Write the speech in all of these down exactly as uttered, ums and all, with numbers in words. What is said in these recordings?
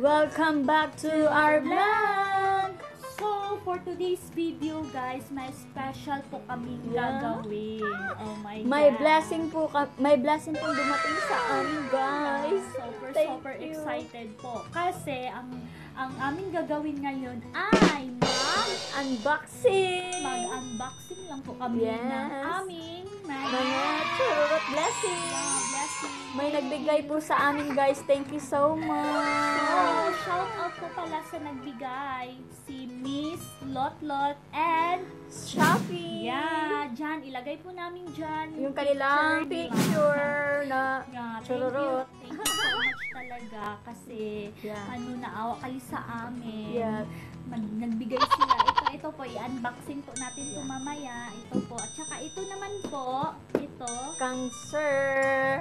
Welcome back to our vlog! So, for today's video guys, may special po kaming Yeah. gagawin. Oh my May God. blessing po, ka- may blessing po dumating sa amin, guys. Super, Thank super you. excited po. Kasi, ang ang aming gagawin ngayon ay mag, Unboxing! mag-unboxing lang po kami Yes. ng aming mga, Mga churot blessing! mga blessing. May nagbigay po sa amin, guys. Thank you so So, much! shout out po pala sa nagbigay, si Miss Lotlot and Shopee! yeah, dyan, ilagay po namin dyan Yung kanilang nila. picture na Yeah, thank chururot. you, thank you so much talaga kasi Yeah. ano, naawa kayo sa amin. Yeah. Mag- nagbigay sila. Ito, ito po, i-unboxing po natin ito mamaya. Ito po. At saka ito naman po, ito, Kang Sir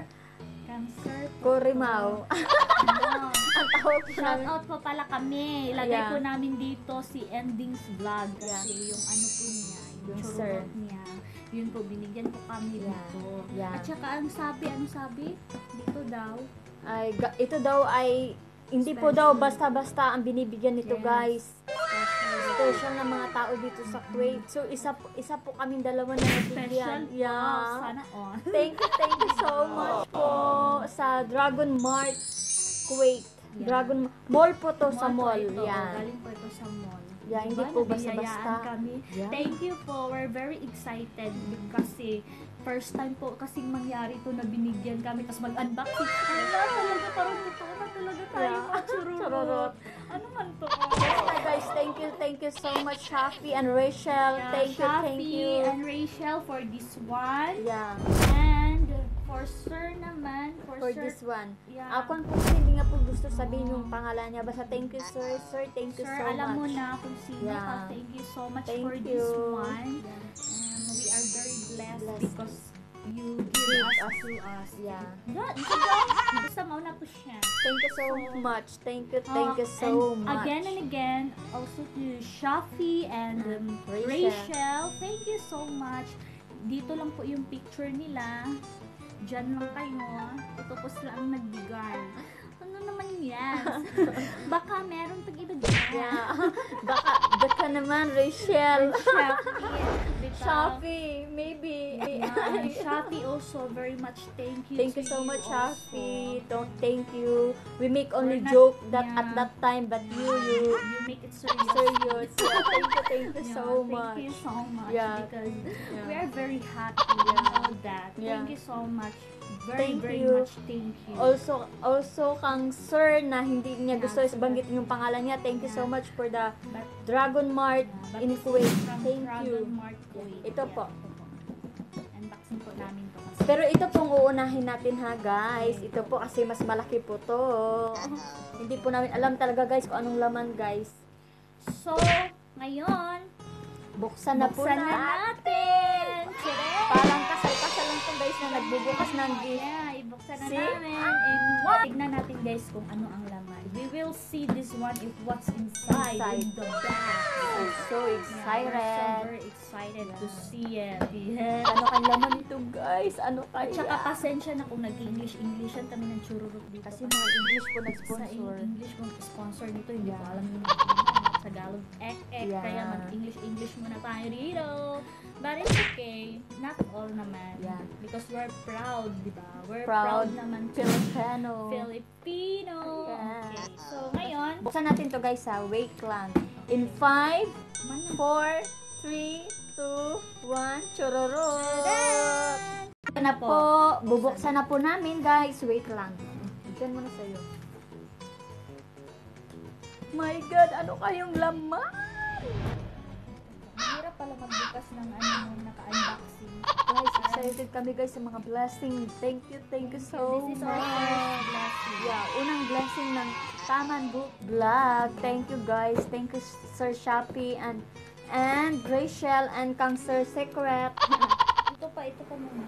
cancer po. Corimao. Ano, Ang tawag po shout namin. out po pala kami. Ilagay Yeah. po namin dito si Endings Vlog kasi yung ano po niya, yung, Yung chururot sir. niya. Yun po, binigyan po kami Yeah. dito. Yeah. At saka, ang sabi, ano sabi? Dito daw. Ay, ga- ito daw ay hindi po Special. daw basta-basta ang binibigyan nito, Yes. guys. Special. Special ng mga tao dito sa Kuwait. So isa po, isa po kaming dalawa na Special nabigyan. po. Yeah. Sana all. Thank you, thank you so much po sa Dragon Mart Kuwait. Yeah. Dragon Mall po to sa po mall. ito. Yan. Galing po ito sa mall. Yeah, hindi Diba? po basta-basta. Nabiyayaan kami. Yeah. Thank you po. We're very excited kasi first time po kasing mangyari to na binigyan kami tapos mag-unboxing. Ano na talaga, parang totoo na talaga tayo Yeah. mga chururot. Chururot. Ano man to? Basta guys, thank you, thank you so much, Shopee and Rachel. Yeah, Thank you, thank Shopee you. and Rachel for this one. Yeah, And for Sir naman, for, for Sir, this one. yeah. Ako po hindi nga po gusto sabihin yung pangalan niya. Basta thank you, sir. Sir, thank you Sir, so alam much. mo na kung sino Yeah. ka. Thank you so much Thank for you. this one. Yeah. Um, we are very blessed, Blessed. because you give Give us, us. to us. Yeah. Yeah, diba? Basta mauna po siya. Thank you so much. Thank you, thank Uh, you so and much. Again and again, also to Shafi and um, Rachel. Rachel. Thank you so much. Dito lang po yung picture nila. Diyan lang kayo. Ito po sila ang nagbigay. Ano naman yan? Baka meron pag iba dyan. Yeah. Baka, baka naman, Rachel. Shopee. Shopee, maybe. Yeah, Shopee also very much thank you. Thank to you so much, also. Shopee. Don't thank you. We make only We're not- joke that yeah. at that time, but you, you, You make it serious. serious. Yeah, thank you, thank you Yeah, so thank much. you so much Yeah. because Yeah. we are very happy. You Yeah. know that. Yeah. Thank you so much. Very, Thank very you. much thank you. Also, also kang sir na hindi niya gusto Yeah, is banggitin yung pangalan niya. Thank you so Yeah. much for the But, Dragon Mart yeah, but in this is Kuwait. from Thank Dragon you. Mart Kuwait. Ito Yeah, po. ito po. Unboxing po namin to. Kasi. Pero ito pong uunahin natin ha, guys. Ito po kasi mas malaki po to. Hindi po namin alam talaga, guys, kung anong laman, guys. So, ngayon, Buksan na po buksan na na. natin. Tire! Parang kasal-kasal lang to, guys, na nagbubukas ng gift. Yeah, ibuksan na See? namin. And what? Tignan natin guys kung ano ang laman. We will see this one if what's inside, Inside. in the bag. I'm so Yeah, we're so excited. very excited to Yeah. see it. Yeah. Ano kang laman nito, guys? Ano At kaya? saka pasensya na kung nag-English-Englishan kami ng chururot dito. Kasi mga English po sa nag-sponsor. English kung sponsor nito, hindi ko Yeah. alam yung mga Tagalog ek-ek. Yeah. Kaya mag-English-English muna tayo dito. But it's okay. Not all naman. Yeah. Because we're proud, di ba? We're Proud proud, naman to Filipino. Filipino. Yeah. Okay. So, ngayon, Buksan natin to, guys, ha. Wait lang. In five, man na. four, three, two, one, chururut! Ito na po. Bubuksan na po namin, guys. Wait lang. Diyan muna sa'yo. My God, ano kayong laman? Mahirap pala magbukas ng ano, naka-unboxing. Guys, excited kami, guys, sa mga blessing. Thank you, thank you so This is our much. first blessing. Yeah, unang blessing ng Taman Book Vlog. Thank you, guys. Thank you, Sir Shopee and and Rachel and Kang Sir Secret. Ito pa, ito pa muna.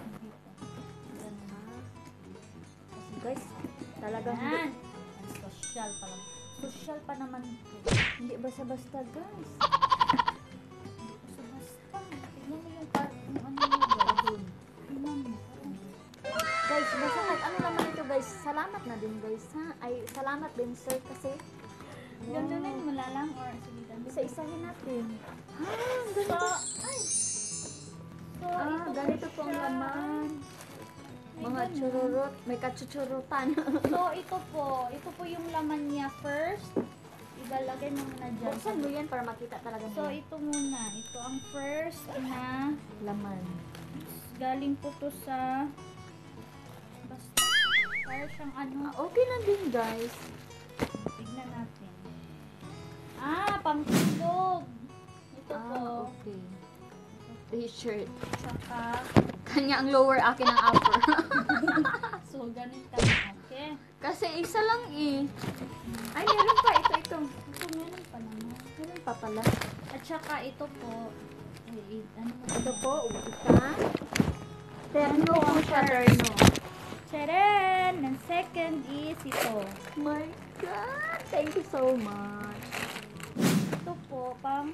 Guys, talagang Yan. hindi, Ang social pa lang. Social pa naman ito. hindi basta-basta, guys. Basta-basta. Tignan mo yung part, yung ano yung gawin. Tignan mo. Guys, basta kahit ano naman ito, guys. salamat na din guys ha. Ay, salamat din sir kasi Ganun mo na lang or sige ganun. isa-isahin natin. Ha, So, ganito. ay. So, Ah, ito ganito po ang siya. laman. May Mga ganun. chururot, may kachuchurutan. So, ito po. Ito po yung laman niya first. Ilalagay mo muna dyan. Buksan mo yan para makita talaga So, nila. ito muna. Ito ang first na Laman. galing po to sa basta. Para siyang ano. Ah, okay na din guys. Tignan natin. Ah, pangtulog. Ito po. Ah, okay. T-shirt. Saka, Kanya ang lower, akin ang upper. so, ganun kami. Okay. Kasi isa lang eh. Ay, meron pa. Ito, ito. Ito, meron pa naman. Meron pa pala. At saka, ito po. Wait, ano mo Ito ba? po, isa. Terno po siya, terno. Charan! And second is ito. My God! Thank you so much. Ito po, pang...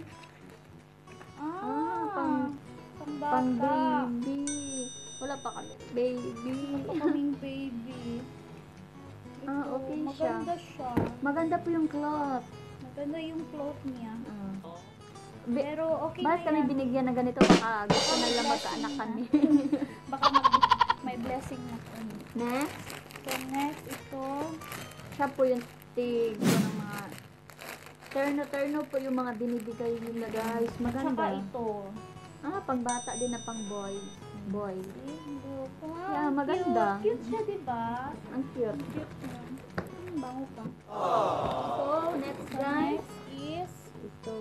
Ah, Ah, pang- pang Pang bata. baby. Wala pa kami. Baby. Ito kaming baby. Ito, Ah, okay siya. maganda siya. Maganda po yung cloth. Maganda yung cloth niya. Ah. Be- Pero okay Bakit na kami yan. binigyan ng ganito? Baka gusto Baka na lang may magkaanak blessing kami. Baka mag, may blessing na kami. Next, So next, ito. siya po yung tig po ng mga terno-terno po yung mga binibigay nila guys. Saka Maganda. ito. Ah, pang bata din na pang boy. Boy. Look, wow, Yeah, maganda. Cute, cute siya, diba? Ang cute. Cute niya. Hmm, bango pa. So, next So guys. next is, Ito.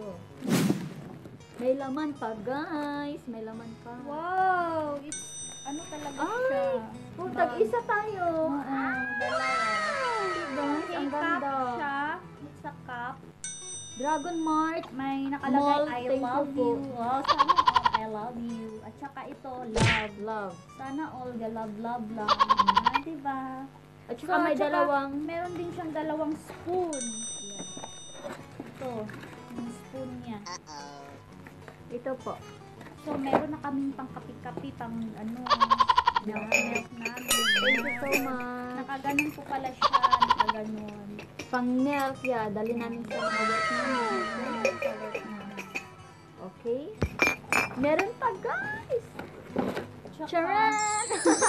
May laman pa guys. May laman pa. wow, it's, ano talaga Ay, siya? Oh, Bag. tag-isa tayo. Oo, dalawa. Guys, ang K-cup ganda. siya. It's a cup. Dragon Mart. May nakalagay, Mall, I thank you love po. you. Oh, sana all, I love you. At saka ito, love. Love. Sana all the love, love, love. Ah, diba? At saka So, may tsaka, dalawang. Meron din siyang dalawang spoon. Ito, yung spoon niya. Ito po. So, meron na kaming pang kapi-kapi, pang ano, milk, milk namin. Thank you so much. Nakaganon po pala siya, nakaganon. Pang milk, yeah. Dali namin sa mga work namin. Okay. Meron pa guys. Tsaka, Charan!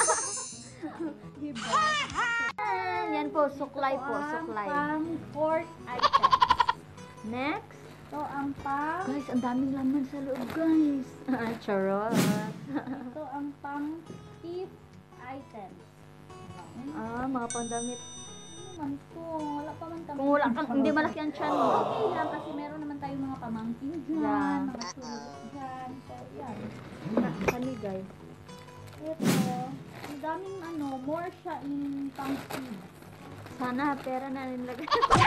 diba? Yan po, suklay po, Ito ang suklay. pang fourth item. Next. Ito ang pang, Guys, ang daming laman sa loob, guys. Charot. ito ang pang fifth item. Ah, mga pandamit. Ano naman ito? Wala pa man kami. Kung wala kang, hindi malaki ang chan mo. Okay lang kasi meron naman tayong mga pamangkin dyan, Yeah. mga tulog dyan. So, yan. Kani, guys. Ito, ang daming ano, more siya in pang seed. Sana pera na nilagay.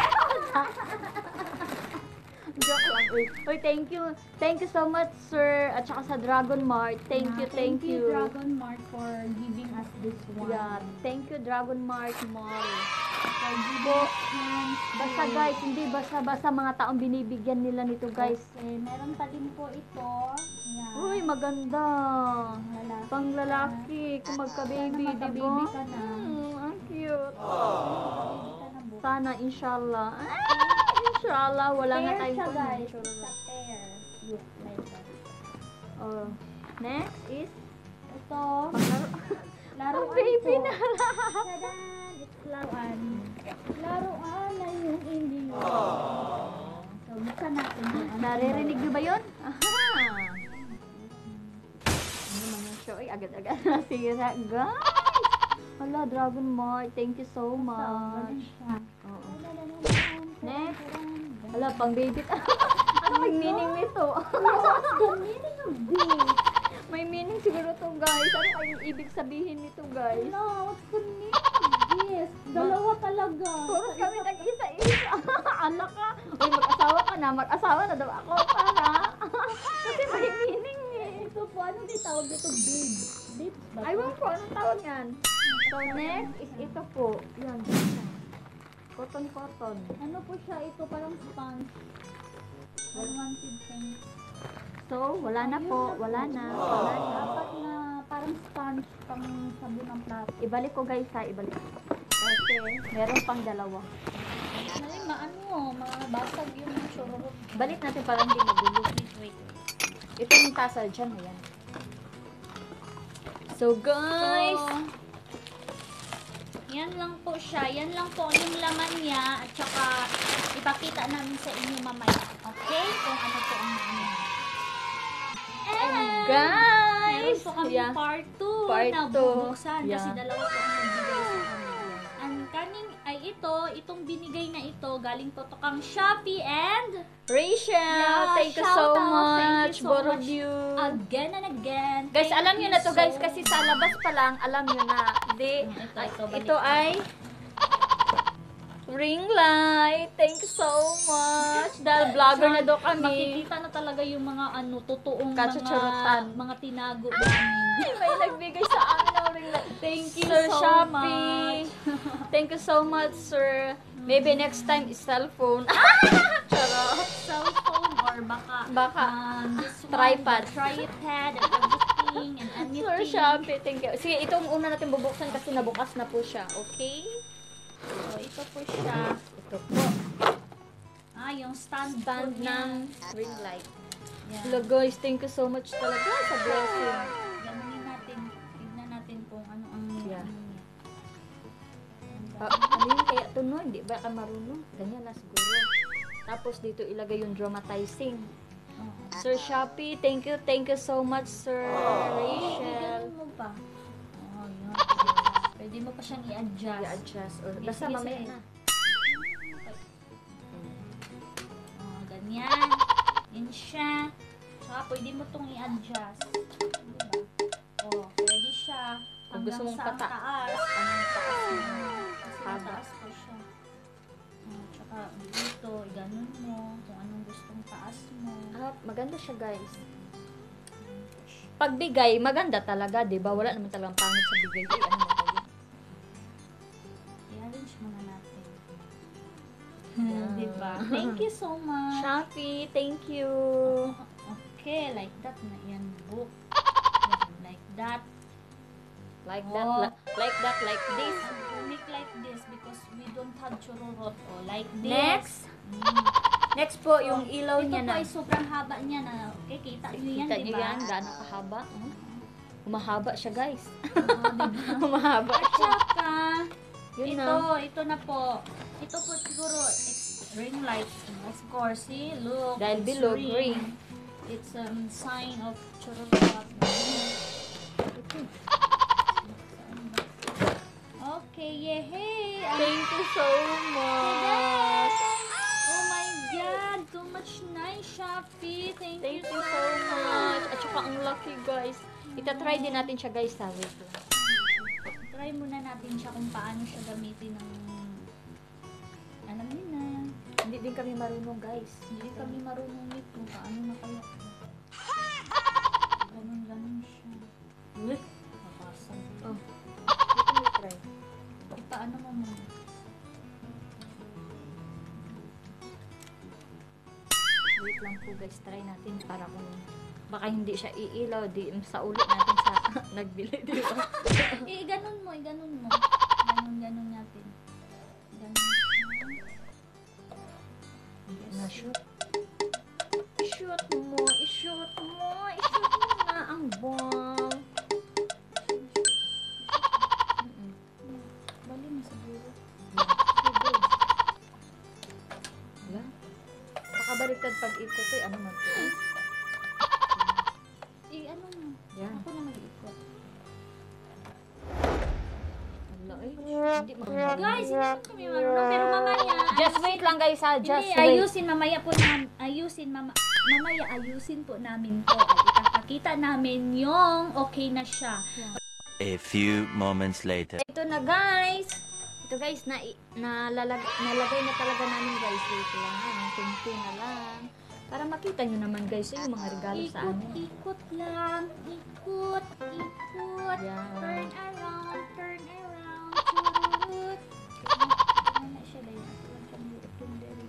Joke lang. Uy. Uy, thank you. Thank you so much, sir. At saka sa Dragon Mart. Thank you, Yeah, thank you. Dragon Mart for giving us this one. Yeah, thank you, Dragon Mart Mall. For giving Po, us hands basta to- guys, hindi basta-basta mga taong binibigyan nila nito, guys. Okay, meron pa din po ito. Yan. Uy, maganda. Lalaki. Pang lalaki, kung magka-baby, Sana di ba? magka-baby ka na. Hmm, ang cute. Baby ka na bukas. Sana, inshallah. Ah, inshallah, wala nga Pair tayong siya, phone. guys. It's a pair. Look, like that. Oh. Next is, Ito, panglaro. laruan Ang baby po. na Tadan! It's laruan. Laruan na yung hindi yun. So, buksan natin yung ano. Naririnig niyo ba yun? Aha! Ano naman yung show? Ay, agad-agad nasira. Guys! Hala, Dragon Mart. Thank you so So, ganun much. siya. Oo. Next. Next. Hala, pang baby. Ano may meaning nito? What's the meaning of this? May meaning siguro to, guys. Ano kayong ibig sabihin nito, guys? No, what's the meaning of this? Dalawa talaga. Puro kami nag-isa-isa. Anak ka. Uy, mag-asawa ka na. Mag-asawa na daw ako para. Kasi may meaning eh. Ito po, anong tawag dito? Babe. Babes ba? to? Aywan ko, anong tawag yan? So, next is ito po. Yan. Cotton-cotton. Ano po siya? Ito parang sponge. Unwanted thing. So, wala na po. Wala na. Wala na. Dapat na parang sponge pang sabon ng plato. Ibalik ko, guys, ha. Ibalik ko. Para ate. Meron pang dalawa. Ay, maano, mabasag yung churro. Balik natin para hindi magulo. Wait, wait. Ito yung tasa dyan. Ayan. So, guys. So, yan lang po siya. Yan lang po yung laman niya. At saka, ipakita namin sa inyo mamaya. Okay? Kung ano po ang ano. And, Guys. meron po kami Yeah. part two Part na two. bubuksan. Kasi Yeah. dalawa po ang nagbigay sa amin. Ang kaning ay ito, itong binigay na ito, galing po to kang Shopee and Rachel, Yeah, thank you shout so out. much. Thank you so both of much. you. again and again. Guys, Thank alam nyo you na to guys, so kasi sa labas pa lang, alam nyo na. Di, Mm, ito, ay, ito, balik ito na. ay ring light. Thank you so much. Dahil vlogger na daw kami. Makikita na talaga yung mga ano, totoong mga, Kachuchurutan. mga tinago namin. May nagbigay sa amin ng ring light. Thank you Sir so Shopee. much. Thank you so much, sir. Maybe next time is cellphone. Charot. Cellphone or baka, Baka. um, this one, Tripod. the tripod and everything and anything. Sir Shopee, thank you. Sige, itong una natin bubuksan kasi nabukas na po siya. Okay? So, ito po siya. Ito po. Ah, yung stand, Stand po niya. ng ring light. Yan. Hello guys, thank you so much talaga sa blessing. Ganunin natin. Tignan natin kung ano ang Yeah. ano niya. Pa, ano yun kaya ito no? Hindi ba ka marunong? Ganyan na siguro. Tapos dito ilagay yung dramatizing. Oo. Sir Shopee, thank you, thank you so much, Sir Rachel. Ganun mo pa. Oh, yun. Pwede mo pa siyang i-adjust. I-adjust. Or, Sige, basta sige, mamaya sige. na. Oh, ganyan. Yan siya. Tsaka pwede mo itong i-adjust. Diba? Oh, pwede siya. Kung gusto Hanggang mong sa ang pata- taas. Anong taas mo? Kasi Haba. mataas po siya. Oh, tsaka dito, ganun mo. Kung anong gustong taas mo. Ah, maganda siya guys. Pagbigay, maganda talaga, di ba? Wala naman talagang pangit sa bigay. Ay, ano mo kayo? I-arrange muna natin. Yeah. Diba? Thank you so much. Shopee, thank you. Okay, like that na yan, book. Like that. Like that, Oh. la- like that, like this. And we make like this because we don't have chururot. Oh, like this. Next. Mm. Next po, yung ilaw Ito niya po na. ay sobrang haba niya na. Okay, kita nyo yan, Kita di niyo ba? yan, gaano kahaba. Hmm? Humahaba siya guys. Oo, diba? Humahaba At siya. saka, Yun ito, na. ito na po. Ito po siguro, it's ring light. Of course, see, look. Dahil it's below, ring. ring. It's a um, sign of chururot. Okay, yehey! Thank you so much. Oh my God! Too much nice, Shopee! Thank, Thank you you so much. At saka ang lucky guys. Itatry din natin siya guys sa wait lang. Try muna natin siya kung paano siya gamitin ng... Alam niyo na. Hindi din kami marunong guys. Hindi kami marunong nito kung paano na kaya. Ganun-ganun siya. Uy! Mapasang. Oh. Dito mo try. Paano mo muna? Wait lang po guys. Try natin para kung baka hindi siya iilaw. Di sa ulo natin sa nagbili. Di ba? Eh, ganun mo, eh, ganun mo. Ganun-ganun natin. Ganun siya. Na-shoot. I-shoot mo. I-shoot mo. I-shoot mo na ang bomb. Mm-mm. Bali na siguro. Sige. Wala. Pakabaliktad pag ikot eh. Ano man po? Eh, ano mo? Yan. Ako na mag-ikot. Wala eh. Hindi makakabalik. Guys, hindi naman kami marunong. Pero mamaya, Just wait lang guys ha. Just hindi, wait. ayusin mamaya po namin. Ayusin, mama, mamaya ayusin po namin to. At ipapakita namin yung okay na siya. A few moments later. Ito na guys. Ito guys, na nalalagay, nalagay na talaga namin guys. Wait lang. Kunti na lang. Para makita nyo naman guys yung mga regalo sa Ikot, amin. ikot lang. Ikot, ikot. Yan. Turn around, turn around. Tururut. Ano na siya lang. Ito lang siyang liit yung dere.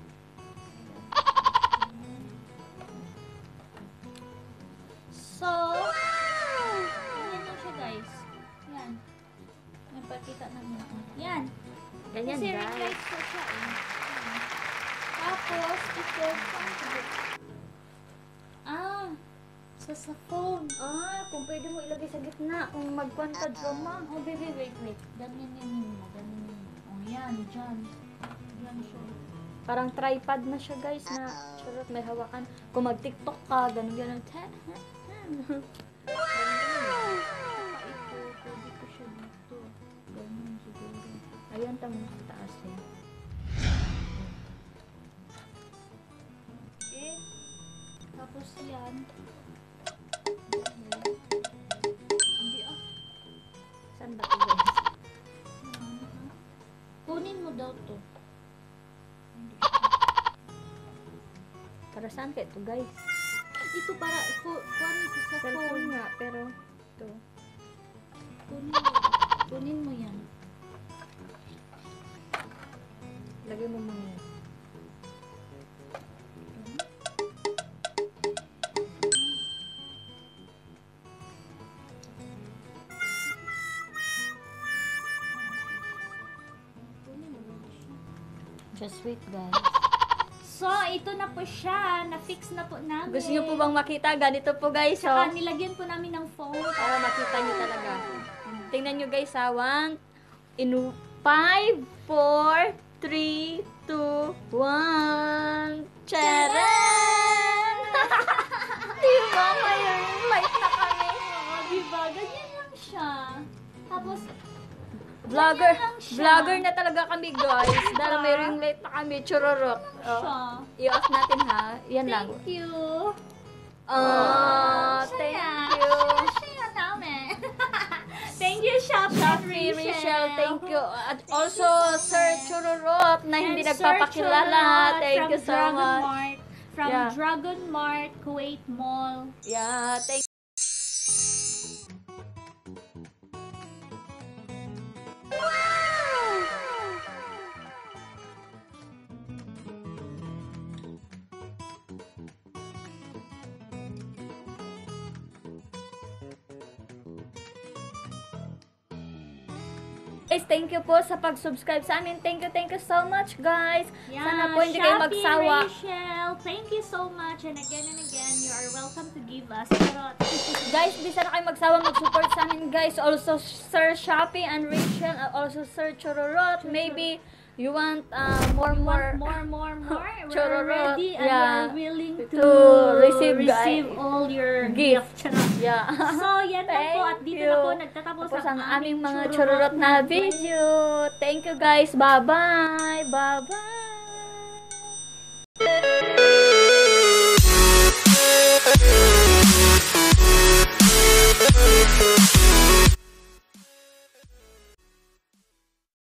So, ganyan lang siya guys. Yan. Napakita namin ako. Yan. Tapos, ito, ah, sa sa phone. Ah, kung pwede mo ilagay sa gitna, kung magkwanta drama. Oh, baby, wait, wait. Ganyanin mo, ganyanin mo. Oh, yan, dyan. Dyan siya. Parang tripod na siya guys na charot may hawakan. Kung mag-tiktok ka, ganun ganun. Wow! Ito, pwede ko siya dito. Ganyan siguro. Ayun, tamo sa taas eh. Okay. Tapos yan. Hindi ah. Saan ba ito guys? Kunin mo daw to. Para saan kaya ito guys? Ito para, ku, kunin ito sa Cellphone phone. nga, pero ito. Kunin mo. Kunin mo yan. Lagay mo mga Kunin mo lang siya. just wait guys. So, ito na po siya. Na-fix na po namin. Gusto niyo po bang makita? Ganito po guys. So, Saka nilagyan po namin ng phone. para makita niyo talaga. Tingnan niyo guys ha. One, in five, four, three, two, one. Charan! Diba? May light na kami. Oh, diba? Ganyan lang siya. Tapos, Vlogger, Ganyan lang siya. vlogger na talaga kami guys. Dahil may ring light na kami. Chururot. siya. Oh, i-off natin ha. Yan lang. Thank you. Ah, Siya thank yan. you. Siya yan namin. Thank you, Shopee, Shopee, Rachel, thank you. At also, Sir Chururot na hindi nagpapakilala. Thank you so much. Mart, from Yeah. Dragon Mart, Kuwait Mall. Yeah, thank Guys, thank you po sa pag-subscribe sa amin. Thank you, thank you so much, guys. Sana po hindi kayo Shopee, magsawa. Rachel, thank you so much. And again and again, you are welcome to give us. Charot. Guys, hindi sana kayo magsawa mag-support sa amin, guys. Also, Sir Shopee and Rachel, and also Sir Chururot. Maybe you want uh, more, more, more, more, more. We're Chururot, ready and yeah. we're willing to, To receive, receive guys. all your Gift. gift. Charot. Yeah. So, yan lang po. At Thank dito you. na po nagtatapos Tapos ang aming mga chururot chururot na video. Thank you, guys. Bye-bye. Bye-bye.